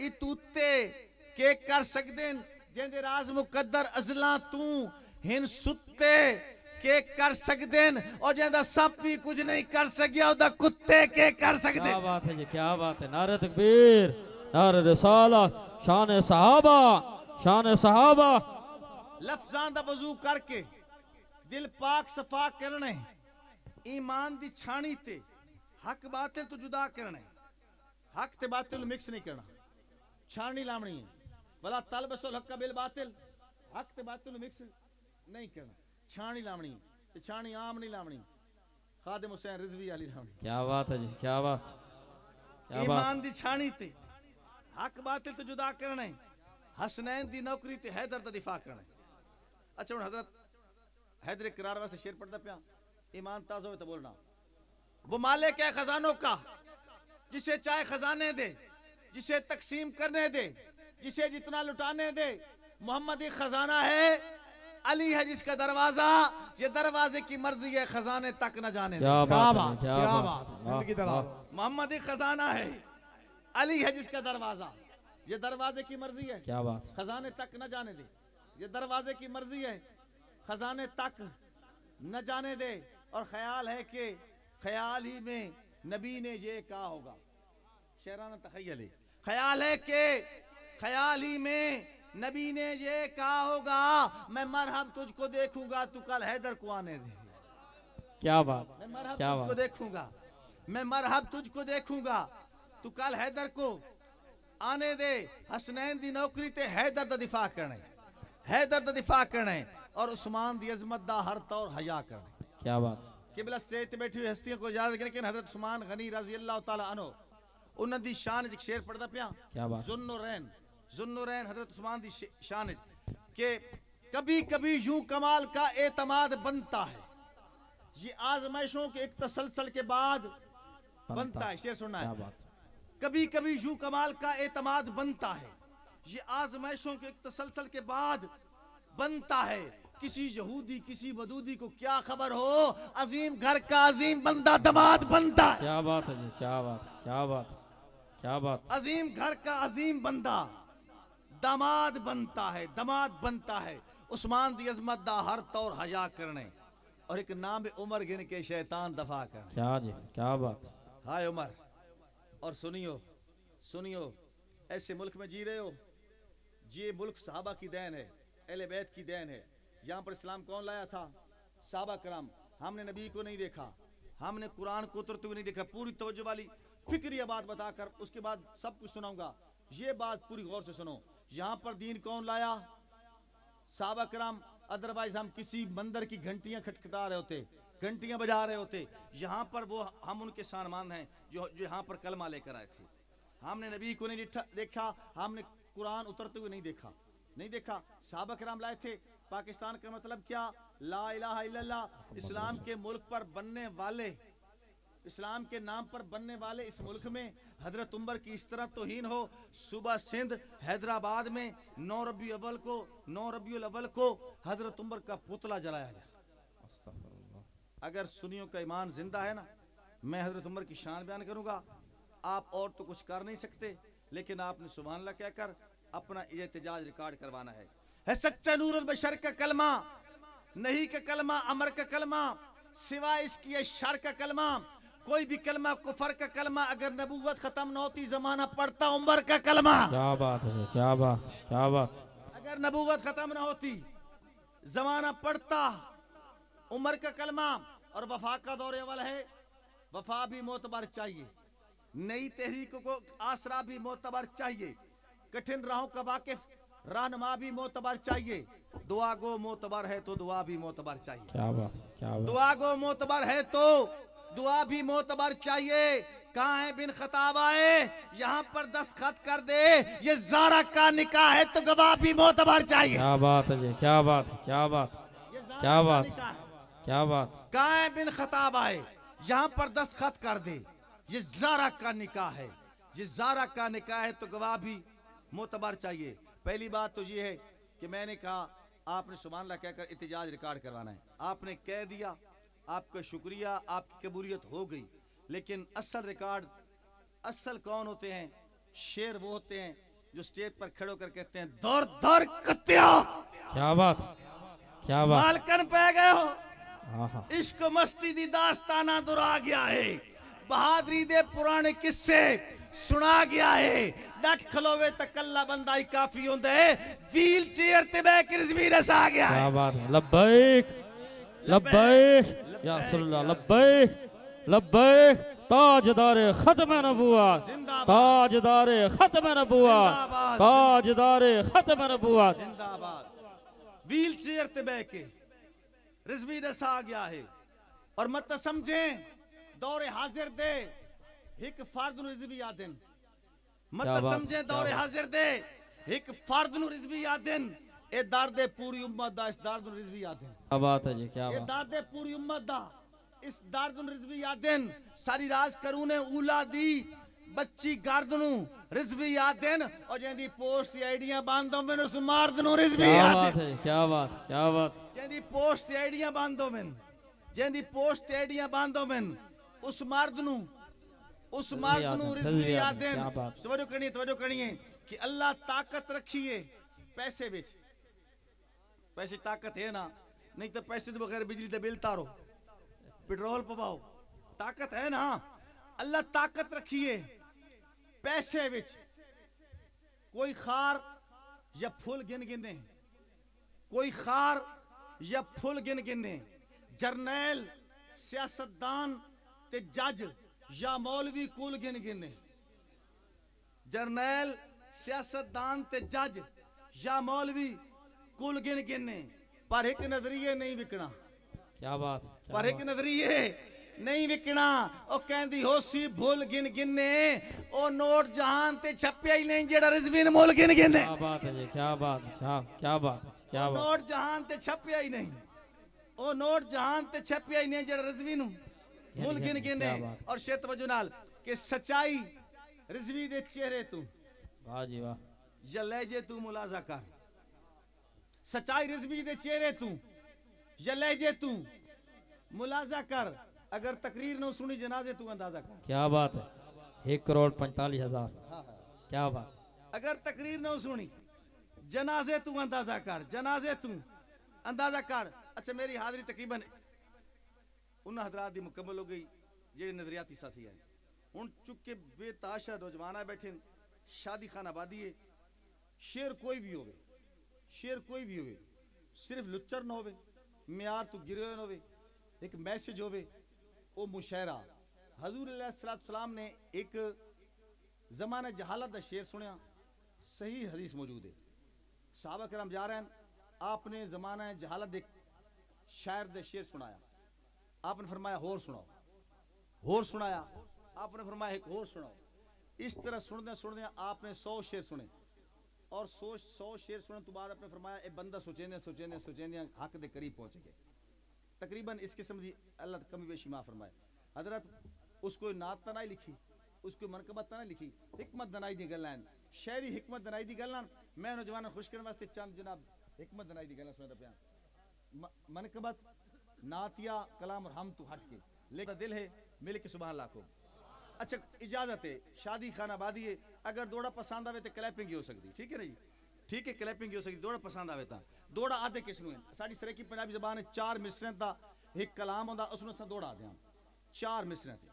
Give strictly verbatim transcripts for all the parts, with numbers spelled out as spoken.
ई तूते के कर सकदे जेंदे राज मुकद्दर अजला तू हिन सुते के कर सकदे और जेंदा सप भी कुछ नहीं कर सकिया ओदा कुत्ते के कर सकदे। क्या बात है जी, क्या बात है। नारे तकबीर, नारे रिसालत, शान सहाबा, शान सहाबा। लफ्जां दा वजू करके दिल पाक सफा करने, ईमान दी छानी ते हक बातिल तो जुदा करने, हक ते बातिल मिक्स नहीं करना, छानी लावनी है। भला तलबसुल हक बिल बातिल, हक ते बातिल मिक्स नहीं करना, छानी लावनी है। छानी आम नहीं लावनी, खादिम हुसैन रिजवी वाली लावनी। क्या बात है जी, क्या बात, क्या बात। ईमान दी छानी ते हक बातिल तो जुदा करने, हसनैन दी नौकरी ते हैदर दा दिफा करने। अच्छा हुण हजरत हैदर किरार वास्ते शेर पढ़दा पिया, ईमान ताज़ा हो तो बोलना। वो मालिक है खजानों का, जिसे चाहे खजाने दे, जिसे तकसीम करने दे, जिसे जितना लुटाने दे। मोहम्मद ही खजाना है, अली है जिसका दरवाजा, ये दरवाजे की मर्जी है, खजाने तक न जाने दे। क्या बात है, क्या क्या बात। बात। मोहम्मद ही खजाना है, अली है जिसका दरवाजा, ये दरवाजे की मर्जी है, क्या बात। खजाने तक न जाने दे। ये दरवाजे की मर्जी है, खजाने तक न जाने दे। और ख्याल है कि ख्याल ही में नबी ने ये कहा होगा, शेराना तखय्युल है। ख्याल है कि ख्याल ही में नबी ने ये कहा होगा, मैं मरहब तुझको देखूंगा तू कल हैदर को आने दे। क्या बात, मैं मरहब क्या तुझको बात। देखूंगा, मैं मरहब तुझको देखूंगा तू कल हैदर को आने दे। हसनैन दी नौकरी ते हैदर दा दिफा करने, हैदर दा दिफा करने और उस्मान दी अजमत दा हर तौर हया करने। क्या बात। किबला स्टेज पे बैठी हुई हस्तियों को याद रखें, लेकिन हजरत उस्मान गनी रजी अल्लाह तआला अन्हु उन्हां दी शान च शेर पढ़दा पिया। क्या बात। जुन्नुरैन, जुन्नुरैन हजरत उस्मान दी शान के कभी कभी यूं कमाल का एतमाद बनता है, ये आजमाइशों के एक तसलसल के बाद बनता है। शेर सुनना है। कभी कभी यूं कमाल का एतमाद बनता है, ये आजमाइशों के एक तसलसल के बाद बनता है। किसी यहूदी किसी वदूदी को क्या खबर हो, अजीम घर का अजीम बंदा दमाद बनता है। क्या बात है जी, क्या बात, क्या बात, क्या बात। अजीम घर का अजीम बंदा दामाद बनता है, दमाद बनता है। उस्मान दी अजमत दा हर तौर हया करने और एक नाम उमर गिन के शैतान दफा करने। क्या जी, क्या बात। हाय उमर। और सुनियो सुनियो, ऐसे मुल्क में जी रहे हो, ये मुल्क सहाबा की देन है, अहले बैत की देन है। यहाँ पर इस्लाम कौन लाया था? सहाबा कराम। हमने नबी को नहीं देखा, हमने कुरान को उतरते हुए नहीं देखा। पूरी तवज्जो वाली फिक्रिया बात बताकर उसके बाद सब कुछ सुनाऊंगा, ये बात पूरी गौर से सुनो। यहाँ पर दीन कौन लाया? सहाबा कराम। अदरवाइज हम किसी मंदिर की घंटियां खटखटा रहे होते, घंटियां बजा रहे होते। यहाँ पर वो हम उनके सामान हैं जो जो यहाँ पर कलमा लेकर आए थे। हमने नबी को नहीं देखा, हमने कुरान उतरते हुए नहीं देखा, नहीं देखा। सहाबा कराम लाए थे। पाकिस्तान का मतलब क्या? ला इलाहा इल्लल्लाह। इस्लाम के मुल्क पर बनने वाले, इस्लाम के नाम पर बनने वाले इस मुल्क में हजरत उमर की इस तरह तौहीन हो। सुबह सिंध हैदराबाद में नौ रबी अव्वल को नौ रबी अव्वल को हजरत उमर का पुतला जलाया गया। अगर सुन्नियों का ईमान जिंदा है ना, मैं हजरत उमर की शान बयान करूंगा। आप और तो कुछ कर नहीं सकते, लेकिन आपने सुभान अल्लाह कहकर अपना एहतजाज रिकॉर्ड करवाना है। है सच्चा नूरुल बशर का कलमा, नहीं का कलमा, अमर का कलमा, सिवाय इसकी शर का कलमा। कोई भी कलमा कुफर का कलमा, अगर नबूवत खत्म न होती जमाना पड़ता उमर का कलमा। क्या बात है, क्या बात, क्या बात। अगर नबूवत खत्म न होती जमाना पड़ता उमर का कलमा। और वफा का दौरे वाला है, वफा भी मोतबर चाहिए, नई तहरीक को आसरा भी मोतबर चाहिए, कठिन राहों का वाकिफ रहनुमा भी मोतबर चाहिए। दुआ गो मोतबर है तो दुआ भी मोतबर चाहिए। क्या बात, क्या बात। दुआ गो मोतबर है तो दुआ भी मोतबर चाहिए। कहाँ है बिन खताब आए, यहाँ पर दस्तखत कर दे, ये जारा का निकाह है तो गवाह भी मोतबर चाहिए। क्या बात है जी, क्या बात, क्या बात, क्या बात, क्या बात। कहाँ है बिन खताब आए, यहाँ पर दस्तखत कर दे, ये जारा का निकाह है, ये जारा का निकाह है तो गवाह भी मोतबर चाहिए। पहली बात तो ये है कि मैंने कहा आपने सुभान अल्लाह कहकर इतिजाज रिकॉर्ड करवाना है। आपने कह दिया, आपका शुक्रिया, आपकी कबूलियत हो गई। लेकिन असल रिकॉर्ड, असल कौन होते हैं? शेर वो होते हैं जो स्टेज पर खड़े होकर कहते हैं दौर दौर कुत्तिया, क्या बात, क्या बात, मालकन पे गए हो, आहा, इश्क मस्ती दी दास्ताना दुरा गया है, बहादुरी दे पुराने किस्से सुना गया है, डट खलोवे तकल्ला बंदा ही काफी होंदा है, व्हील चेयर ते बैठ रिजवी रस आ गया क्या है। बात है। लब्बैक लब्बैक या रसूलल्लाह, लब्बैक लब्बैक, ताजदारे खत्म नबुवत, जिंदाबाद। ताजदारे खत्म नबुवत, जिंदाबाद। ताजदारे खत्म नबुवत। जिंदाबाद। व्हील चेयर ते बैठ के रिजवी रस आ गया है और मत समझे दौरे हाजिर दे एक फर्द नु रिजवी यादन, मत क्या बात, समझे क्या दौरे बात। हाजिर दे एक फर्द नु रिजवी यादन, ए दर्द पूरी उम्मत दा, इस दर्द नु रिजवी यादन, क्या बात है जी, क्या ये बात, दर्द पूरी उम्मत दा, इस दर्द नु रिजवी यादन, सारी राज करूने उला दी बच्ची गर्द नु रिजवी यादन, और जेंदी पोस्ट दी आईडियां बंद हो मैंने उस मर्द नु रिजवी क्या यादन, बात है, क्या बात, क्या बात, जेंदी पोस्ट दी आईडियां बंद हो मैंने, जेंदी पोस्ट दी आईडियां बंद हो मैंने उस मर्द नु, उस मर्द नु रिजवी रिजवी यादन, यादन। क्या बात। तवज्जो करिए, तवज्जो करिए कि अल्लाह ताकत रखिए पैसे विच, पैसे ताकत है ना, नहीं तो पैसे तो बगैर बिजली का बिल तारो, पेट्रोल पवाओ, ताकत है ना, अल्लाह ताकत रखिए पैसे विच, कोई खार या फुल गिन गिने, कोई खार या फुल गिन गिने, जरनैल सियासतदान ते जज या मौलवी कुल गिन गिने, जरनैल सियासतदान ते जज या मौलवी कुल गिन गिने, पर एक नजरिए नहीं विकना, क्या बात, क्या पर एक बात। नजरिए नहीं विकना। ओ कहंदी होसी भुल गिन गिने, ओ नोट जहान ते छप्पिया ही नहीं जेड़ा रिजवीन मुल गिन गिने, क्या बात है जी, क्या बात, क्या क्या बात, क्या ओ बात, नोट जहान ते छप्पिया ही नहीं, ओ नोट जहान ते छप्पिया ही नहीं जेड़ा रिजवीन मुल गिन गिन, गिने। क्या बात। और शेत वजह नाल कि सच्चाई रिजवी दे चेहरे तू वाह जी वाह, या लहजे तू मुलाजा कर, सच्चाई रिजवी दे चेहरे तू या लहजे तू मुलाजा कर, अगर तकरीर न सुनी जनाजे तू अंदाजा कर, क्या बात है। एक करोड़ पैंतालीस हजार, क्या बात, अगर तकरीर न सुनी जनाजे तू अंदाजा कर, जनाजे तू अंदाजा कर। अच्छा मेरी हाजिरी तकरीबन उन हजरात दी मुकम्मल हो गई जेडे नजरियाती साथी है, हुन चुके बेताशा नौजवान बैठे, शादी खाना आबादी है, शेर कोई भी होवे, शेर कोई भी होवे, सिर्फ लुच्चर न होवे, म्यार तू गिरे हुए न होवे, एक मैसेज होवे, ओ मुशायरा। हजूर अलैहिस्सलाम ने एक जमाना जहालत का शेर सुनिया, सही हदीस मौजूद है, साहबा करम जा रहे हैं, आपने जमाना जहालत दे शायर दे शेर सुनाया, आपने फरमाया होर सुनाओ, होर सुनाया, आपने फरमाया एक होर सुनाओ, इस तरह सुनदे सुनदे आपने सौ शेर सुने, और सौ सौ शेर सुनने तो बाद आपने फरमाया ए बंदा सोचेंदे सोचेंदे सोचेंदे हक दे करीब पहुंच गए, तकरीबन इस किस्म की अल्लाह कमी बेशी माफ फरमाए। हजरत उसको नात तना लिखी, उसको मनकबत तना लिखी, हिकमत दनाई दी गल्लां, शहरी हिकमत दनाई दी गल्लां, मैं नौजवानों खुश करने वास्ते चंद जनाब हिकमत दनाई दी गल्लां सुनदा पिया। मनकबत नातिया कलाम और हम तू हट के, लेकिन दिल है मिल के सुभान अल्लाह को। अच्छा इजाजत है, शादी खाना आबादी है, अगर दौड़ा पसंद आवे तो क्लैपिंग हो सकती, ठीक है ना जी, ठीक है क्लैपिंग हो सकती, दौड़ा पसंद आवे तो दौड़ा आधे किस नूं है, साडी सरेकी पंजाबी ज़बान चार मिसरें दा एक कलाम होंदा, उसनूं असां दौड़ा आदे हां, चार मिसरें ते,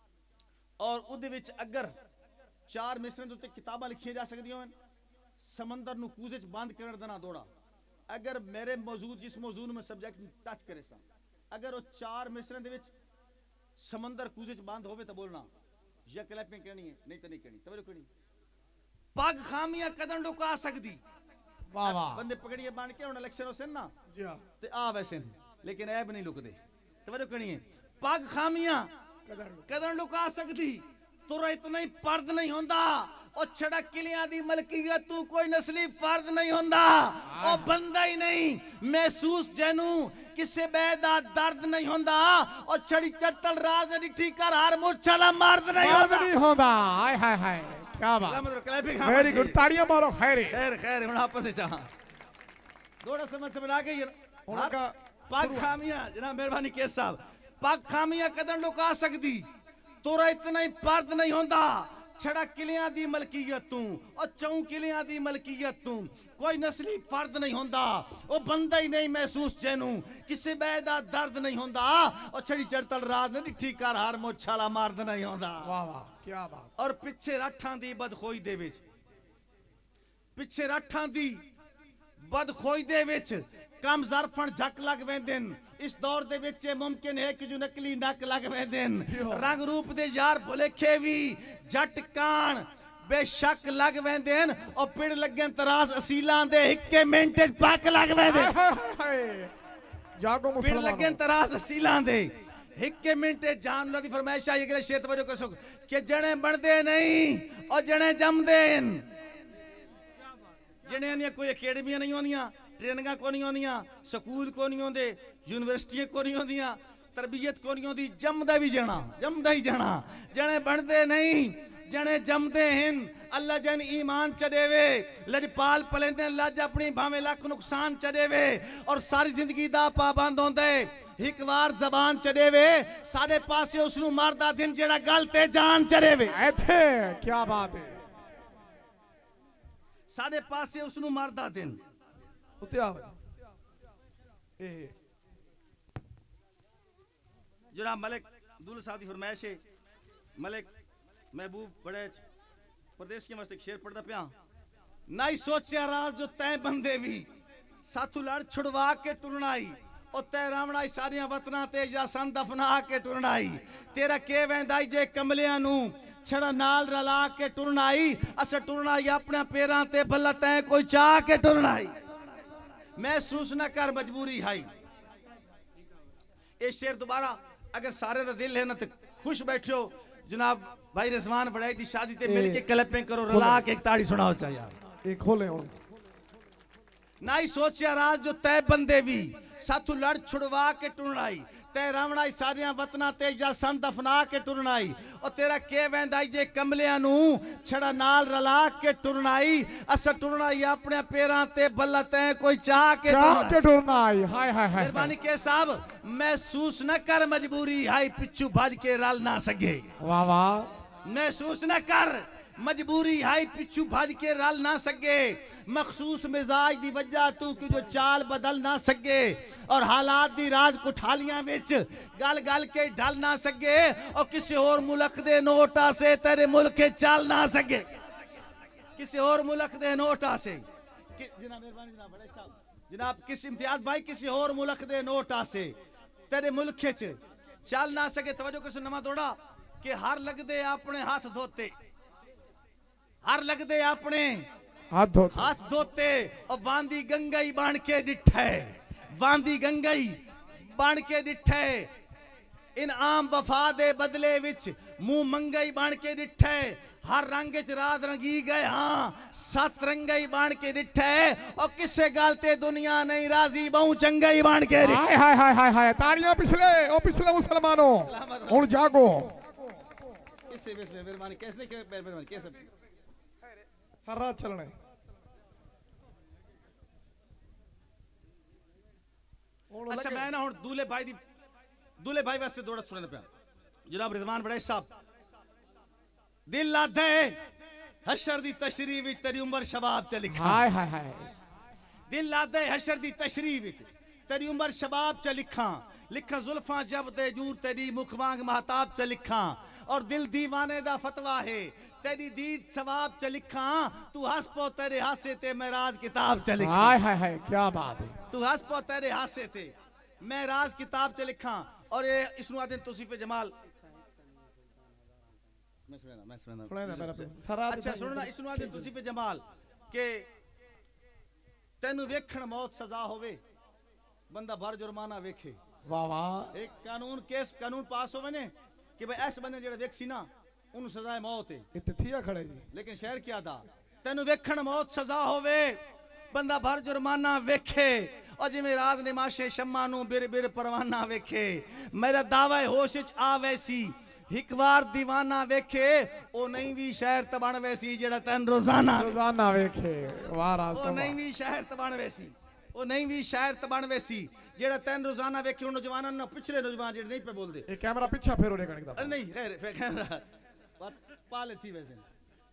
और उहदे विच अगर चार मिसरें दे उत्ते किताबां लिखियां जा सकदियां होन, समंदर नूं कूजे च बंद करन दा ना दौड़ा, अगर मेरे मौजूद जिस मौजूद में सब्जेक्ट टच करे सा, अगर वो चार मिसरें दे विच समंदर कूजे च बंद होवे तो बोलना या क्लैपिंग करनी है, नहीं तो नहीं करनी, तवज्जो करनी। पग खामियां कदम लुका सकदी, वाह वाह, बंदे पकड़िए बन के हुण इलेक्शन होसन ना जी हाँ, ते आ वैसे थे, लेकिन ऐब नहीं लुकदे, तवज्जो करनी है। पग खामियां कदम लुका सकदी, तुरा इतना ही पर्द नहीं होंदा, और छड़ा किलियां दी मलकियत तू कोई नस्ली फर्द नहीं होंदा, और बंदा ही नहीं महसूस जैनू किसे बेदा दर्द नहीं होंदा, और छड़ी चटल राज ने डिठी कर हार मुछला मर्द नहीं बात होंदा। नहीं होगा, हाय हाय हाय, क्या बात, मतलब क्लैपिंग हाँ वेरी मत गुड, दी। ताड़ियां मारो, खैर खैर खैर हुण आपस विच हां थोड़ा समझ समझ आ गई उनका पग खामियां जनाब मेहरबानी केस साहब, पग खामियां कदम लुका सकदी, तुरा इतना ही पर्द नहीं होंदा, छड़ा किलियां दी मलकीयत तू और चौं किलियां दी मलकीयत तू कोई नस्ली फर्द नहीं होंदा ओ बंदा ही नहीं महसूस जेनू किसी बैदा दर्द नहीं होंदा और छड़ी चढ़तल रात नहीं ठीक कर हार मोछाला मार्द नहीं होंदा वाह वाह क्या बात और पिछे राठां दी बदखोई दे विच पिछे राठां दी बदखोई दे विच कम ज़रफन झक लग वेंदे इस दौर दे विच मुमकिन है कि जो नकली नक लग वेंदे रंग रूप दे यार भुलेखे भी जट कान बेशक लग वेंदे और पिड़ लगन तराज असीलां दे हिक्के मिंट पक लग वेंदे जागो पिड़ मुसलमान लगन तराज असीलां दे हिक्के मिंट जान दी फरमाइश आई अगले शेत वजो कसो कि जने बनदे नहीं और जने जमदे जने दी कोई अकेडमियां नहीं होंदियां ट्रेनिंगां को नहीं होंदियां स्कूल को नहीं होंदे यूनिवर्सिटियां को नहीं होंदियां तरबियत को नहीं होंदी जमदा भी जाना जमदा ही जाना जने बनदे नहीं जने जमदे हैं अल्लाह जन ईमान चढ़ेवे लजपाल पलेंदे लज अपनी भावे लख नुकसान चढ़ेवे और सारी जिंदगी दा पाबंद होंदे एक बार जबान चढ़ेवे सारे पासे उसनु मारदा दिन जेड़ा गल ते जान चढ़ेवे ऐथे क्या बात है सारे पासे उसनु मारदा दिन उत्ते आओ ए जनाब मलिक अब्दुल साहब की फरमाइश है मलिक महबूब बड़े प्रदेश के वास्ते शेर पढ़दा पिया नहीं सोचा राज जो तय बंदे भी साथू लड़ छुड़वा के टुरनाई और तय रावणाई सारिया वतना ते या सन दफना के टुरनाई तेरा के वेंदाई जे कमलियां नू छड़ा नाल रला के टुरनाई अस टुरनाई अपने पैरां ते भला तय कोई चाह के टुरनाई महसूस न कर मजबूरी हाई ये शेर दोबारा अगर सारे दा दिल है ना तो खुश बैठो जनाब भाई रिजवान बड़ाई दी शादी ते मिल के क्लैपिंग करो रला के एक ताड़ी सुनाओ चा यार ए खोले हुन ना ही सोचा राज जो तय बंदे भी साथू लड़ छुड़वा के टुरनाई तय रावणाई सारिया वतना ते या सन दफना के टुरनाई और तेरा के वेंदाई जे कमलियां नू छड़ा नाल रला के टुरनाई अस टुरनाई अपने पैरां ते भला तय कोई चाह के के टुरनाई हाय हाय हाय मेहरबानी के साहब महसूस न कर मजबूरी हाय पिछू भज के रल ना सके वाह वाह महसूस न कर मजबूरी हाय पिछू भज के रल ना सके मखसूस मिजाज दी वजह तू कि जो चाल बदल ना सके और हालात दी राज कुठालियां विच गल गल के ढल ना सके और किसी और मुल्क दे नोटा से तेरे मुल्क के चल ना सके किसी और मुल्क दे नोटा से जनाब मेहरबानी जनाब बड़े साहब जनाब किस इम्तियाज भाई किसी और मुल्क दे नोटा से तेरे मुल्क च चल ना सके तवज्जो किसी नमा दौड़ा कि हर लगदे अपने हाथ धोते हर लगदे अपने हाथ धो हाथ धोते और वांदी गंगाई बन के डिठे वांदी गंगाई बन के डिठे इन आम वफा दे बदले विच मुंह मंगाई बन के डिठे हर रंग च रात रंगी गए हाँ सत रंगाई बन के डिठे और किसे गल ते दुनिया नहीं राजी बहु चंगाई बन के हाय हाय हाय हाय हाय तालियां पिछले ओ पिछले मुसलमानों हुन जागो किसे बिस्मिल्लाह मेहरबानी कैसे के मेहरबानी कैसे सारा चलने अच्छा मैं ना हुन दूल्हे भाई दी दूल्हे भाई वास्ते दौड़त सुनने पे जनाब रिजवान बड़े साहब दिल लादे हशर दी तशरीह विच तेरी उम्र शबाब च लिखा हाय हाय हाय दिल लादे हशर दी तशरीह विच तेरी उम्र शबाब च लिखा लिखा जुल्फां जब दे जूर तेरी मुख वांग महताब च लिखा और दिल दीवाने दा फतवा है तेरी दीद सवाब च लिखा तू हंस पो तेरे हासे ते महराज किताब च लिखा हाय हाय हाय क्या बात है तू हंस पो तेरे हासे ते महराज किताब च लिखा और ये इसनु आदे तौसीफ जमाल मैं सुना मैं सुना सुना ना मेरा सारा अच्छा सुनना इसनु आदे तौसीफ जमाल के तेनु वेखण मौत सजा होवे बंदा भर जुर्माना वेखे वाह वाह एक कानून केस कानून पास होवे ने कि भाई ऐसे बंदे जेड़ा वेख सी ना उन्हें सजाए मौत है इत्ते थिया खड़े जी लेकिन शहर क्या था तेनु वेखण मौत सजा होवे बंदा भर जुर्माना वेखे और जिमें रात निमाशे शम्मा नू बिर बिर परवाना वेखे मेरा दावा होश च आ वैसी एक बार दीवाना वेखे ओ नहीं भी शहर तबण वैसी जेड़ा तन रोजाना रोजाना वेखे वाह राज ओ नहीं भी शहर तबण वैसी ओ नहीं भी शहर तबण वैसी जेड़ा तन रोजाना वेखे उन नौजवानों ने पिछले नौजवान जेड़े नहीं पे बोलदे ये कैमरा पीछा फेरो देखने का नहीं खैर कैमरा बात पाले थी वैसे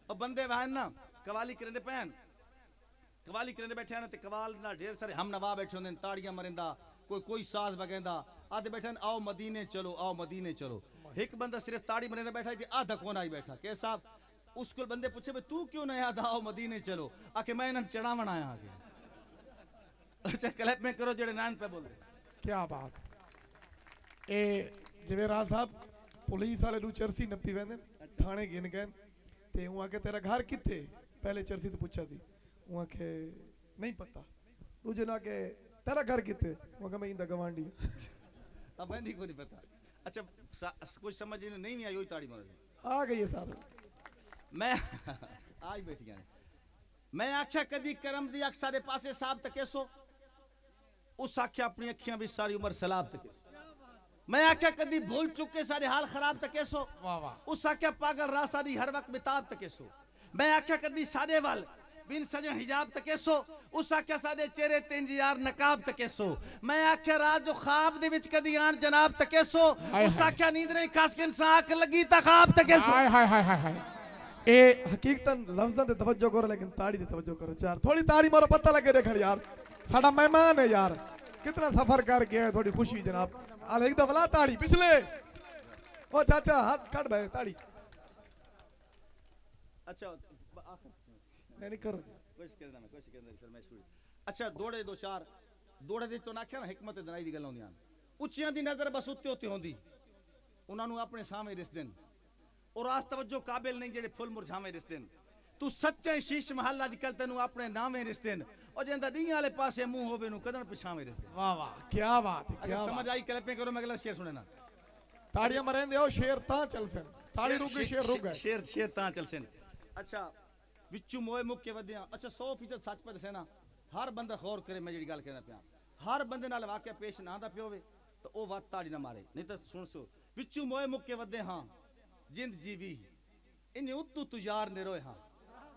और बंदे वहन ना कवाली करेंदे पैन कवाली करेंदे बैठे ना ते कवाल ना ढेर सारे हम नवा बैठे होंदे ताड़ियां मरिंदा कोई कोई साज बगैंदा आधे बैठे आओ मदीने चलो आओ मदीने चलो एक बंदा सिर्फ ताड़ी मरिंदा बैठा है आधा कौन आई बैठा के साहब उसको बंदे पूछे भाई तू क्यों नहीं आधा आओ मदीने चलो आके मैं इन्हें चढ़ावन आया आगे अच्छा क्लैप में करो जेड़े नान पे बोल क्या बात ए जवेराज साहब पुलिस वाले रू चरसी नपी वेंदे थाने गिन गए ते हूं आके तेरा घर किथे पहले चरसी तो पूछा सी हूं आके नहीं पता दूजे ना के तेरा घर किथे हूं आके मैं इंदा गवांडी अब मैं को नहीं पता अच्छा कुछ समझ नहीं नहीं आई वही ताड़ी मार आ गई है साहब मैं आज बैठ गया मैं आख्या कदी करम दी अख सारे पासे साहब तकेसो उस आख्या अपनी अखियां भी सारी उम्र सलाब तकेसो मैं आख्या कदी भूल चुके सारे हाल खराब तकेसो वाह वाह उस आख्या पागल रा सारी हर वक्त बिताब तकेसो मैं आख्या कदी सारे वाल बिन सजन हिजाब तकेसो उस आख्या सारे चेहरे तिंज यार नकाब तकेसो मैं आख्या रात जो ख्वाब दे विच कदी आन जनाब तकेसो उस आख्या नींद नहीं खास के इंसान आंख लगी ता ख्वाब तकेसो हाय हाय हाय हाय हाय ए हकीकतन लफ्ज़ां ते तवज्जो करो लेकिन ताड़ी ते तवज्जो करो यार थोड़ी ताड़ी मारो पता लगे देखण यार साडा मेहमान है यार कितना सफर कर गया थोड़ी खुशी जनाब आल एक दफला ताड़ी पिछले ओ चाचा हाथ काट भाई ताड़ी अच्छा नहीं नहीं करो कोशिश करना मैं कोशिश करना सर मैं शुरू अच्छा दौड़े दो चार दौड़े दी तो ना क्या ना हिकमत दनाई दी गल होंदियां उच्चियां दी नजर बस उत्ते उत्ते होंदी उन्हां नु अपने सामने रिस देन और आज तवज्जो काबिल नहीं जेड़े फुल मुरझावे रिस देन तू सच्चे शीश महल अजकल तेनू अपने नामे रिस देन और जेंदा दी वाले पासे मुंह होवे नु कदन पिछावे रिस देन वाह वाह क्या बात है क्या समझ आई क्लैपिंग करो मैं अगला शेर सुने ना ताड़ियां मरेंदे हो शेर ता चल सन ताड़ी रुक गई शेर रुक गए शेर शेर ता चल सन अच्छा विचू मोए मुक के वदिया अच्छा सौ फीसद सच पे दसे ना हर बंदा गौर करे मैं जेड़ी गल कहना पिया हर बंदे नाल वाकया पेश ना दा पियोवे तो ओ बात ताड़ी ना मारे नहीं तो सुन सो विचू मोए मुक के वदे हां जिंद जीवी इन उतू तू यार ने रोए हां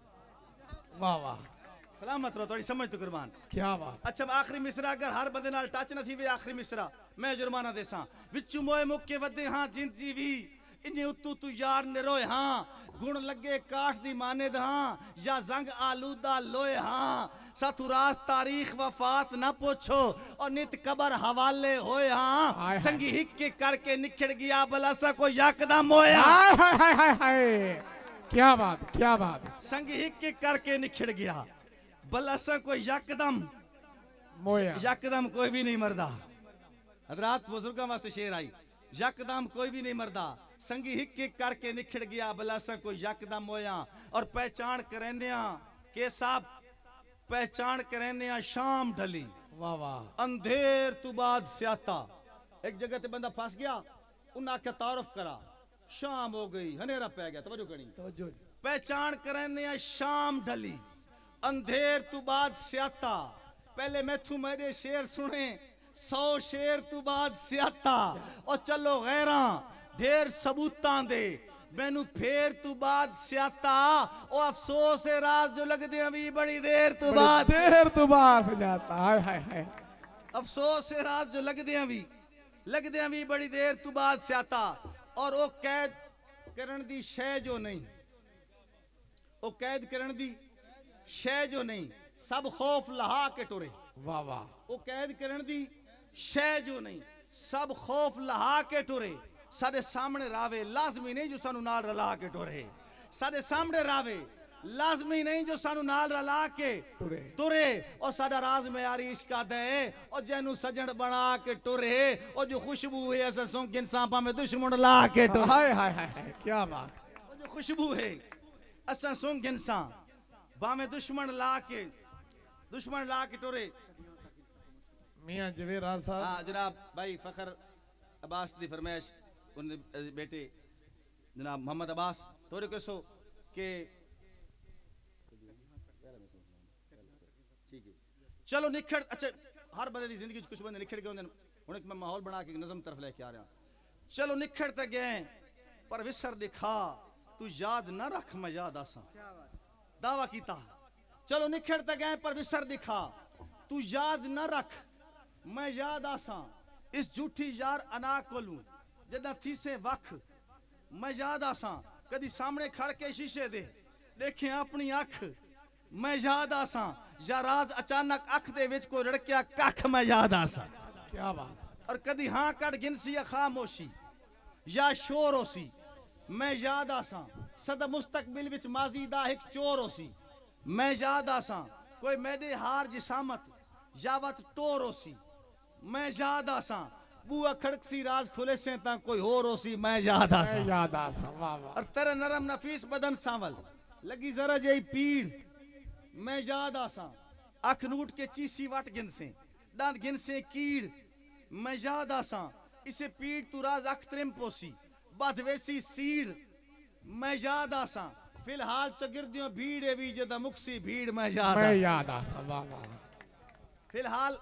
वाह वाह सलामत रहो थोड़ी समझ तो कुर्बान क्या बात अच्छा आखिरी मिसरा अगर हर बंदे नाल टच न थी वे आखिरी मिसरा मैं जुर्माना देसा विचू मोए मुक के वदे हां जिंद जीवी इन उतू तू यार ने रोए हां गुण लगे काठ दी माने हां या जंग आलूदा लोए हां सतुरास तारीख वफात ना पूछो और नित कबर हवाले होए हां संगी हिक के करके निखड़ गया बलासा को यकदम होया हाय हाय हाय हाय हाय क्या बात क्या बात संगी हिक के करके निखड़ गया बलासा को यकदम मोया यकदम कोई भी नहीं मरदा हजरात बुजुर्गों वास्ते शेर आई यकदम कोई भी नहीं मरदा संगी हिक हिक करके निखड़ गया बलासा को यकदम होया और पहचान करेंदिया के साहब पहचान करेंदिया शाम ढली वाह वाह अंधेर तू बाद स्याता एक जगह ते बंदा फंस गया उन्हें आख्या तारुफ करा शाम हो गई हनेरा पै गया तवज्जो करी तवज्जो पहचान करेंदिया शाम ढली अंधेर तू बाद स्याता पहले मैथू मेरे शेर सुने सौ शेर तू बाद स्याता और चलो गैरा ढेर सबूतां दे मैनू फेर तू बाद स्याता ओ अफसोस है रात जो लगदे अभी बड़ी देर तू बाद देर तू बाद जाता हाय हाय हाय अफसोस है रात जो लगदे अभी लगदे अभी बड़ी देर तू बाद स्याता और ओ कैद करण दी शै जो नहीं ओ कैद करण दी शै जो नहीं सब खौफ लहा के टुरे वाह वाह ओ कैद करण दी शै जो नहीं सब खौफ लहा के टुरे साडे सामने रावे लाजमी नहीं जो सानू नाल रला के टुरे साडे सामने रावे लाजमी नहीं जो सानू नाल रला के टुरे टुरे और साडा राज में यारी इश्क दे और जैनू सजन बना के टुरे और जो खुशबू है असा सुन के इंसान में दुश्मन ला के टुरे हाय हाय हाय क्या बात और जो खुशबू है असा सुन के इंसान बामे दुश्मन ला के दुश्मन ला के टुरे मियां जवेराज साहब हाँ जनाब भाई फखर अब्बास दी फरमाइश उन बेटे जनाब मोहम्मद अब्बास थोड़े कैसो के ठीक है चलो निखड़ अच्छा हर बंदे दी जिंदगी कुछ बंदे निखड़ गए होंदे हुण मैं माहौल बना के नज़म तरफ लेके आ रहा चलो निखड़ ते गए पर विसर दिखा तू याद ना रख मैं याद आसा दावा कीता चलो निखड़ ते गए पर विसर दिखा तू याद ना रख मैं याद आसा इस झूठी यार अना कोलू जदा थी से वख मैं याद आसा कदी सामने खड़ के शीशे दे देखें अपनी अख मैं याद आसा या राज अचानक अख दे विच को रड़किया कख मैं याद आसा। क्या बात। और कदी हाँ कट गिनसी या खामोशी या शोर होसी मैं याद आसा। सदा मुस्तकबिल विच माजी दा एक चोर होसी मैं याद आसा। कोई मेरे हार जिसामत यावत टोर होसी मैं याद आसा। बुआ खड़कसी राज खुले से ता कोई होर होसी मैं याद आसा। याद आसा। वाह वाह। और तेरे नरम नफीस बदन सांवल लगी जरा जई पीड़ मैं याद आसा। अख नूट के चीसी वट गिनसे दांत गिनसे कीड़ मैं याद आसा। इसे पीड़ तू राज अख त्रिम पोसी बदवेसी सीड़ मैं याद आसा। फिलहाल चगिर्दियों भीड़ भी जदा मुक्सी भीड़ मैं याद मैं आसा। याद आसा। वाह वाह। फिलहाल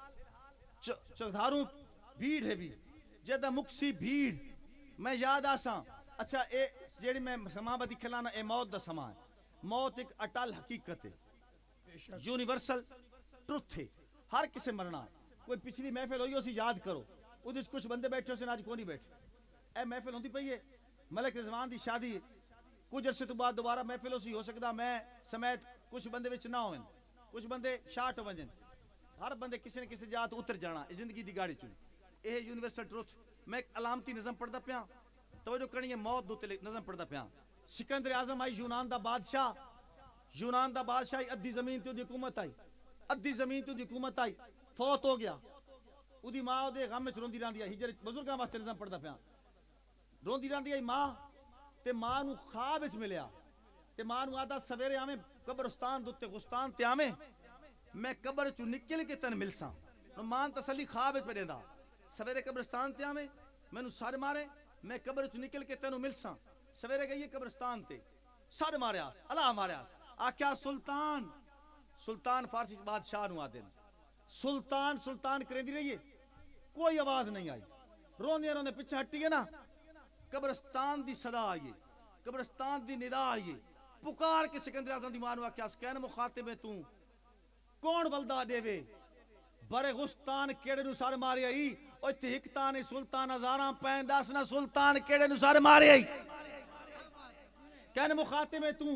चौधारू भीड़ है भी जदा मुक्सी भीड़ मैं याद आसा। अच्छा ए जेड़ी मैं समाबदी खिलाना ए मौत दा समा है। मौत एक अटल हकीकत है यूनिवर्सल ट्रुथ है हर किसे मरना। कोई पिछली महफिल हुई उसी याद करो उस कुछ बंदे बैठे उसे आज कोई नहीं बैठे। ए महफिल होती पई है मलिक रिजवान दी शादी कुछ अरसे तो बाद दोबारा महफिल उसी हो सकता मैं समेत कुछ बंदे विच ना होवन कुछ बंदे शार्ट हो वजन हर बंदे किसी न किसी जात उतर जाना जिंदगी दी गाड़ी चुनी। यह यूनिवर्सल ट्रुथ मैं एक अलामती नज़म पढ़दा पिया तवज्जो करनी है मौत दो नज़म पढ़दा पिया। सिकंदर आजम आई यूनान दा बादशाह यूनान दा बादशाह अद्धी जमीन ते हुकूमत आई अद्धी जमीन ते हुकूमत आई फौत हो गया। उदी मां उदे गम च रोंदी रहंदी है हिजर बुजुर्गां वास्ते नज़म पढ़दा पिया रोंदी रहंदी है मां ते मां नु ख्वाब विच मिलिया ते मां नु आदा सवेरे आवे कब्रिस्तान दे उत्ते गुस्तान ते आवे मैं कब्र चो निकल के तन मिलसा। मां तसल्ली ख्वाब विच पेंदा सवेरे कब्रिस्तान ते आवे मैनू सर मारे मैं कब्र चो निकल के तेनू मिलसा। सवेरे गई कब्रिस्तान ते सर मारियास अल्लाह मारियास आख्या सुल्तान सुल्तान फारसी बादशाह नु आदे सुल्तान सुल्तान करेंदी रही है कोई आवाज नहीं आई। रोंदे रोंदे पीछे हटी है ना कब्रिस्तान दी सदा आई है कब्रिस्तान दी निदा आई है पुकार के सिकंदर आजम दी मां नु आख्या कहन मुखातिब तू कौन बलदा देवे बड़े गुस्तान केड़े नु सर मारे आई ओ इत्थे हिक ताने सुल्तान हजारां पैन दस ना सुल्तान केड़े नु सर मारे आई। कहन मुखातिब तू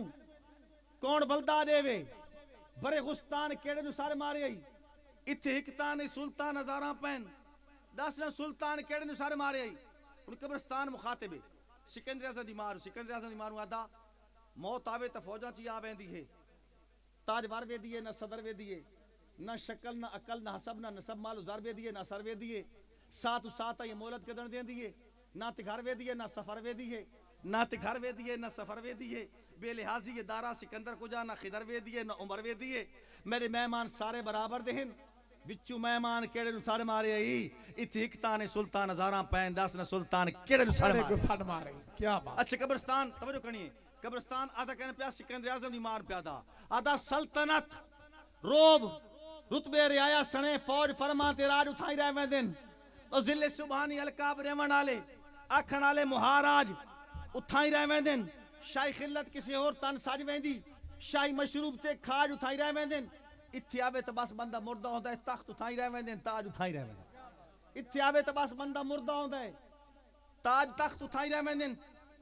कौन बलदा देवे बड़े गुस्तान केड़े नु सर मारे आई इत्थे हिक ताने सुल्तान हजारां पैन दस ना सुल्तान केड़े नु सर मारे आई। हुन कब्रिस्तान मुखातिब सिकंदर आजम दी मां सिकंदर आजम दी मां आदा मौत आवे तो फौजां च आ वेंदी है ताजवर वेदी है ना सदर वेदी है ना शक्ल ना अकल ना हसब ना नसब माल उजार वेदी है ना सर वेदी है साथ साथ ये मोहलत कदन देंदी है ना ते घर वेदी है ना सफर वेदी है ना ते घर वेदी है ना सफर वेदी है बेलिहाजी है दारा सिकंदर को जा ना खिदर वेदी है ना उमर वेदी है। मेरे मेहमान सारे बराबर देहन बिच्चू मेहमान केड़े नु सर मारे आई इत्थे हिक ताने सुल्तान हजारां पैन दस ना सुल्तान केड़े नु सर मारे सर मारे। क्या बात। अच्छा कब्रिस्तान तवज्जो करनी है कब्रिस्तान आधा कहने प्या सिकंदर आजम दी मार प्यादा आधा सल्तनत रोब रुतबे रियाया सने फौज फरमा ते राज उठाई रह वेंदन ओ जिले सुभानी अलकाब रेवण वाले आखण वाले मुहाराज उठाई रह वेंदन शाही खिल्लत किसी और तन सज वेंदी शाही मशरूब ते खाज उठाई रह वेंदन इत्थे आवे तो बस बंदा मुर्दा होंदा है तख्त उठाई रह वेंदन ताज उठाई रह वेंदन इत्थे आवे तो बस बंदा मुर्दा होंदा है ताज तख्त उठाई रह वेंदन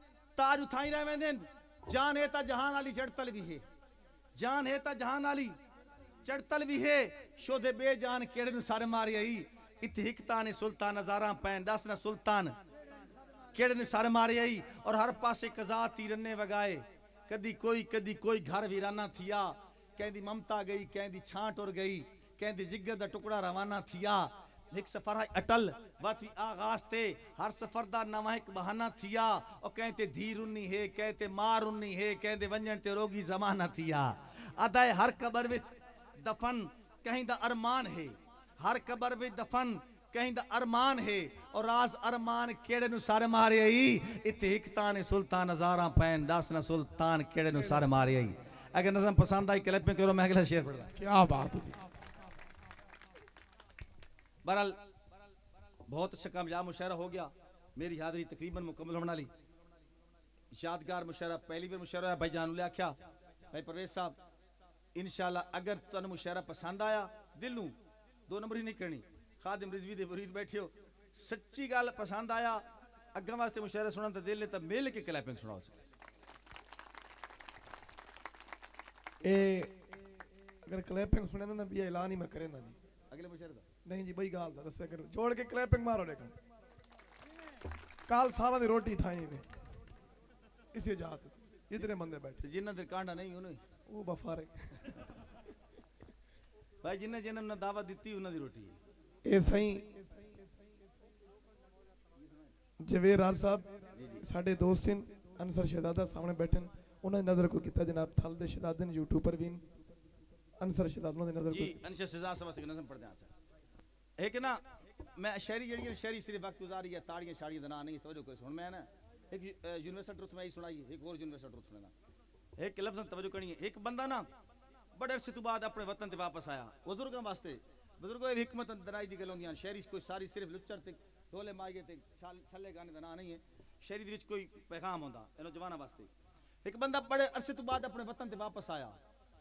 ताज उठाई रह वेंदन। जान है ता जहान वाली चढ़तल भी है जान है ता जहान वाली चढ़तल भी है शोधे बेजान केड़े नु सर मारी आई इत्थे हिक ताने सुल्तान हजारां पैन दस ना सुल्तान केड़े नु सर मारी आई। और हर पासे कजा तीरने वगाए कदी कोई कदी कोई घर वीराना थिया कहंदी ममता गई कहंदी छांट उड़ गई कहंदी जिगर दा टुकड़ा रवाना थिया एक सफर है अटल वाथी आगाज ते हर सफर दा नवा एक बहाना थिया और कहते धीर उन्नी है कहते मार उन्नी है कहते वंजन ते रोगी जमाना थिया। अदाए हर कबर विच दफन कहीं दा अरमान है हर कबर विच दफन कहीं दा अरमान है और राज अरमान केड़े नु सर मारे आई इत्थे हिक ताने सुल्तान हजारां पैन दस ना सुल्तान केड़े नु सर मारे आई। अगर नज़म पसंद आई क्लिप में करो मैं अगला शेर पढ़। क्या बात है। बहरहाल बहुत अच्छा कामयाब मुशायरा हो गया मेरी हाजिरी तकरीबन मुकम्मल होने वाली यादगार मुशायरा पहली बार मुशायरा भाई जान ले आख्या भाई परवेज साहब इंशाल्लाह अगर तुहानू मुशायरा पसंद आया दिल नू दो नंबर ही नहीं करनी खादिम रिजवी दे मुरीद बैठे हो सच्ची गल पसंद आया अग्गा वास्ते मुशायरा सुनन तो दिल है तो मिल के क्लैपिंग सुनाओ। ए अगर क्लैपिंग सुने ना भी ऐलान ही मैं करे ना जी अगले मुशेर दा नहीं जी बई गाल दा दस कर जोड़ के क्लैपिंग मारो लेकिन काल सारा दी रोटी थाई में इसी जात इतने बंदे बैठे जिन्ना दे कांडा नहीं उन्हें वो बफारे भाई जिन्ने जिन्ने ने दावत दी उन्हां दी रोटी ए सही जवेर राज साहब साडे दोस्त इन अनसर शहजादा सामने बैठे उन्होंने नजर को किया जनाब थल दे शहजादन यूट्यूब पर भी अनसर शहजादा ने नजर जी को अनसर शहजाद समझ के नजम पढ़ दिया एक ना मैं शहरी जड़ी शहरी सिर्फ वक्त गुजारी है ताड़ियां शाड़ियां दा ना नहीं तवज्जो कोई सुन मैं ना एक यूनिवर्सल ट्रुथ में ही सुनाई एक और यूनिवर्सल ट्रुथ सुनना एक लफ्ज़ तवज्जो करनी है एक बंदा ना बड़े अरसे तो बाद अपने वतन ते वापस आया बुजुर्गों वास्ते बुजुर्गों की हिकमत दराई दी गल होंदियां शहरी कोई सारी सिर्फ लुच्चर ते ढोले माइगे ते छल्ले गाने दा ना नहीं है शहरी दे विच कोई पैगाम होंदा ए नौजवाना वास्ते एक बंदा बड़े अरसे तो बाद अपने वतन ते वापस आया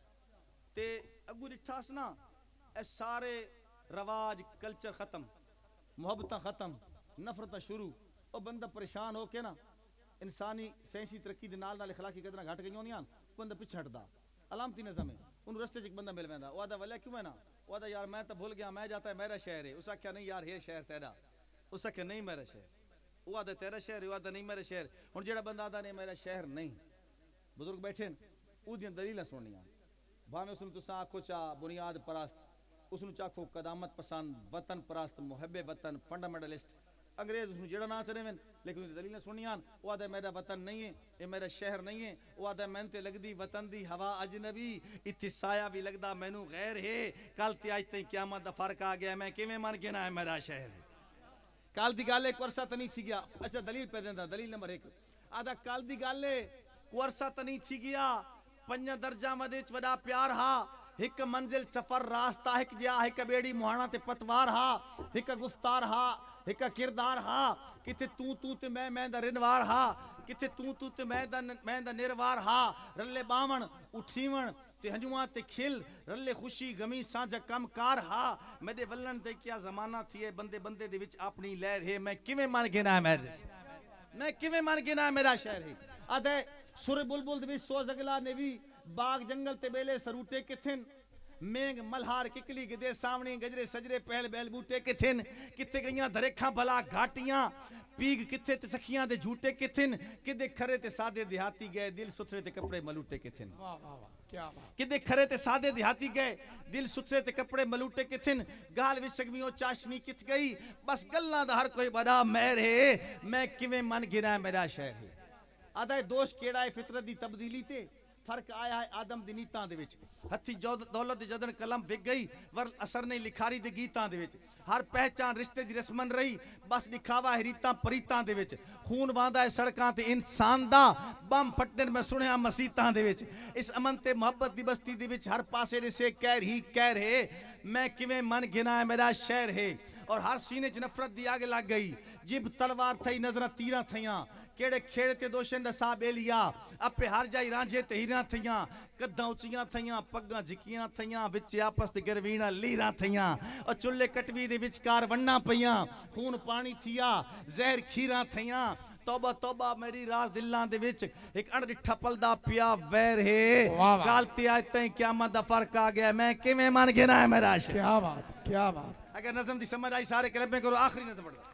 ते अगू डिठास ना ए सारे रवाज कल्चर खत्म मुहब्बत खत्म नफरत शुरू और बंदा परेशान हो के ना इंसानी सैंसी तरक्की दे नाल नाल अखलाकी कदरां घट गई होंदियां बंदा पिछे हटदा अलामती नज़म है उन्होंने रस्ते च एक बंदा मिल पैंदा ओदा वल्ले क्यों है ना ओदा यार मैं तो भूल गया मैं जाता है मेरा शहर है उस आख्या नहीं यार ये शहर तेरा उस आख्या नहीं मेरा शहर वो आदा तेरा शहर है आदा नहीं मेरा शहर हुण जेड़ा बंदा आदा नहीं मेरा शहर नहीं बुजुर्ग बैठे उहदियां दलीलां सुननियां भावें उसनूं तुसां आखो चा बुनियाद परस्त उसनूं चाखो कदामत पसंद वतन परस्त मुहब्बे वतन फंडामेंटलिस्ट अंग्रेज उसनूं जेड़ा ना चले लेकिन उहदी दलीलां सुनियां वो आदा मेरा वतन नहीं है ये मेरा शहर नहीं है वो आदा मैनू ते लगदी वतन दी हवा अजनबी इत्थे साया भी लगदा मैनू गैर है कल ते अज ताईं क़यामत दा फर्क आ गया मैं किवें मन के ना है मेरा शहर है कल दी गल एक वर्षा तो नहीं थी गया अच्छा दलील पे देंदा दलील नंबर एक आदा कल दी गल वर्षा तो नहीं थी गया पंज दर्जा मदे च वड़ा प्यार हा एक मंजिल सफर रास्ता एक जिया एक बेड़ी मुहाना ते पतवार हा एक गुफ्तार हा एक किरदार हा किथे तू तू ते मैं मैं दा रिनवार हा किथे तू तू ते मैं दा मैं दा निर्वार हा रले बावण उठीवण ते हंजुआ ते खिल रले खुशी गमी साझा कमकार हा मेरे वल्लन ते क्या जमाना थी है बंदे बंदे दे विच अपनी लहर है मैं किवें मन गिना है मेरे मैं किवें मन गिना है मेरा शहर है आदे सुर बुलबुल दे विच सोज अगला ने भी बाग जंगल ते बेले सरूटे किथिन मेंग मल्हार किकली गिदे सावणी गजरे सजरे पहल बैल बूटे किथिन किथे गईयां दरेखा भला घाटियां पीग किथे ते सखियां दे झूटे किथिन किदे खरे ते सादे देहाती गए दिल सुथरे ते कपड़े मलूटे किथिन वाह वाह वाह क्या बात किदे खरे ते सादे देहाती गए दिल सुथरे ते कपड़े मलूटे किथिन गाल विच सगवियों चाशनी किथ गई बस गल्लां दा हर कोई बड़ा महर है मैं किवें मन गिना है मेरा शहर है आदा दोष केड़ा है फितरत दी तब्दीली ते फर्क आया है आदम दी नीतां दे विच हथी दौलत जदन कलम बिक गई वर असर नहीं लिखारी दे गीतां दे विच हर पहचान रिश्ते दी रस्मन रही बस दिखावा है रीतां परीतां दे विच खून वांदा है सड़कां ते इंसान दा बम फटदे मैं सुनिया मसीतां दे विच इस अमन ते मोहब्बत दी बस्ती दे विच हर पासे रिसे कहर ही कहर है मैं किवें मन गिना है मेरा शहर है और हर सीने च नफरत दी आग लग गई जिब तलवार थई नजरां तीरां थईयां केड़े खेड़ ते दोशन दसा बेलिया अपे हर जाई रांझे ते हीरा थईयां कद्दां उचियां थईयां पग्गां झिकियां थईयां विच आपस ते गिरवीणा लीरा थईयां और चुल्ले कटवी दे विचकार वन्ना पईयां खून पानी थिया जहर खीरा थईयां तौबा तौबा मेरी राज दिलां दे विच एक अणडिठा पलदा पिया वैर है काल ते आज ताईं क़यामत दा फर्क आ गया मैं किवें मन गिना है मेरा शहर क्या बात क्या बात अगर नज़म दी समझ आई सारे कलमे करो आखिरी नज़म पढ़ो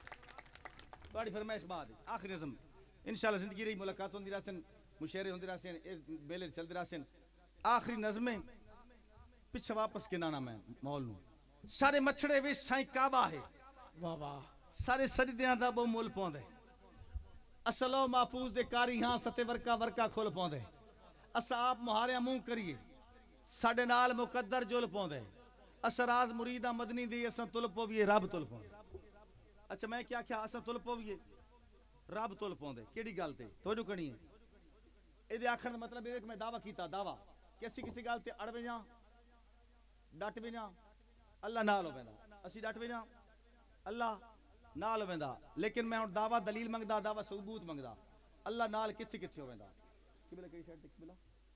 बड़ी फरमाइश बाद आखिरी नज़म इंशाल्लाह जिंदगी रही मुलाकात होंदी रहसन मुशायरे होंदे रहसन इस बेले चलदे रहसन आखिरी नज़में पिछे वापस किनाना मैं मौल नू सारे मछड़े विच साईं काबा है वाह वाह सारे सजदियां दा बहु मुल पाउंदे असलो महफूज दे कारी हां सते वर्का वर्का खुल पाउंदे असा आप मुहारिया मुंह करिए साडे नाल मुकद्दर जुल पाउंदे असराज मुरीदा मदनी दी असा तुल पवीए रब तुल पाउंदे अच्छा मैं क्या क्या असा तुल पवीए रब तुल पाउंदे केड़ी गल ते तवज्जो करनी है ਇਹਦੇ ਆਖਣ ਦਾ ਮਤਲਬ ਇਹ ਹੈ ਕਿ ਮੈਂ ਦਾਵਾ ਕੀਤਾ ਦਾਵਾ ਕਿ ਅਸੀਂ ਕਿਸੇ ਗੱਲ ਤੇ ਅੜ ਜਾਂ ਡਟ ਵੀ ਜਾਂ ਅੱਲਾ ਨਾਲ ਹੋਵੇਂਦਾ ਅਸੀਂ ਡਟ ਵੀ ਜਾਂ ਅੱਲਾ ਨਾਲ ਹੋਵੇਂਦਾ ਲੇਕਿਨ ਮੈਂ ਹੁਣ ਦਾਵਾ ਦਲੀਲ ਮੰਗਦਾ ਦਾਵਾ ਸਬੂਤ ਮੰਗਦਾ ਅੱਲਾ ਨਾਲ ਕਿੱਥੇ ਕਿੱਥੇ ਹੋਵੇਂਦਾ ਕਿਬਲਾ ਕਿਹੜੀ ਸਾਈਡ ਤੇ ਕਿਬਲਾ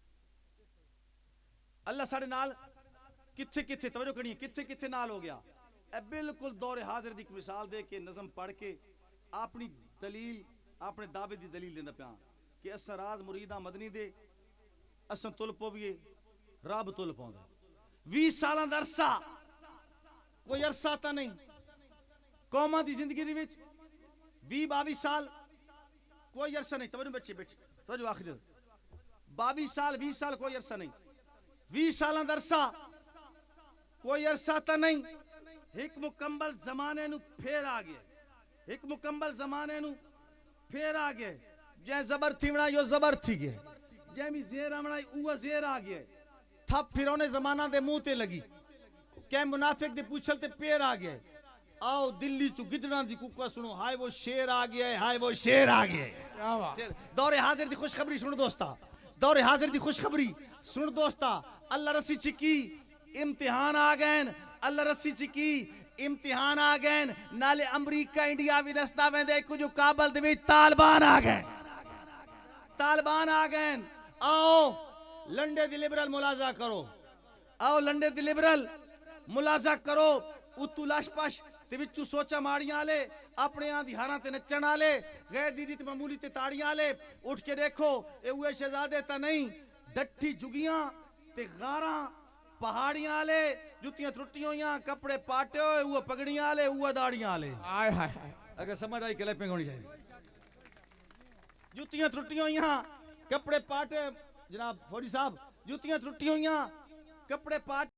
ਅੱਲਾ ਸਾਡੇ ਨਾਲ ਕਿੱਥੇ ਕਿੱਥੇ ਤਵੱਜੋ ਕਰਨੀ ਹੈ ਕਿੱਥੇ ਕਿੱਥੇ ਨਾਲ ਹੋ ਗਿਆ ਇਹ ਬਿਲਕੁਲ ਦੌਰੇ ਹਾਜ਼ਰ ਦੀ ਇੱਕ ਮਿਸਾਲ ਦੇ ਕੇ ਨਜ਼ਮ ਪੜ੍ਹ ਕੇ ਆਪਣੀ ਦਲੀਲ ਆਪਣੇ ਦਾਅਵੇ ਦੀ ਦਲੀਲ ਦਿੰਦਾ ਪਿਆ कि असा राज मुरीदा मदनी दे असा तुल पवीए रब तुल पाਉਂਦਾ बीस ਸਾਲਾਂ ਦਾ ਅਰਸਾ ਕੋਈ ਅਰਸਾ ਤਾਂ ਨਹੀਂ ਕੌਮਾਂ ਦੀ ਜ਼ਿੰਦਗੀ ਦੇ ਵਿੱਚ बीस बाईस साल कोई अरसा नहीं तवज्जो बच्चे बच्चे तवज्जो आखिर बाईस साल बीस साल कोई अरसा नहीं बीस साल का अरसा कोई अरसा तो नहीं एक मुकम्मल जमाने नु फिर आ गया एक मुकम्मल जमाने नु फिर आ गया जै जबर थी बना यो जबर थी गया जै मी जेर बना वो जेर आ गया थप फिरौने जमाना दे मुंह ते लगी कै मुनाफिक दे पूछल ते पैर आ गया आओ दिल्ली चु गिदड़ा दी कुका सुनो हाय वो शेर आ गया है हाय वो शेर आ गया है शेर। दौरे हाजिर दी खुशखबरी सुन दोस्ता दौरे हाजिर दी खुशखबरी सुन दोस्ता अल्लाह रसी चिकी इम्तिहान आ गए अल्लाह रसी चिकी इम्तिहान आ गए नाले अमरीका इंडिया भी नसदा वेंदे कुछ काबल दे विच तालिबान आ गए तालिबान आ गए आओ लंडे दी लिबरल मुलाजा करो आओ लंडे दी लिबरल मुलाजा करो उतू लशपश ते विचू सोचा माड़ियां आले अपने आं दी हारां ते नचण आले गैर दी रीत मामूली ते ताड़ियां आले उठ के देखो ए उए शहजादे ता नहीं डट्ठी जुगियां ते गारां पहाड़ियां आले जुतियां त्रुटियां होइयां कपड़े पाटे होए उए पगड़ियां आले उए दाड़ियां आले हाय हाय हाय अगर समझ आई क्लैपिंग होनी चाहिए जुतियां त्रुटियां होइयां कपड़े पाटे जनाब फौजी साहब जुतियां त्रुटियां होइयां कपड़े पाटे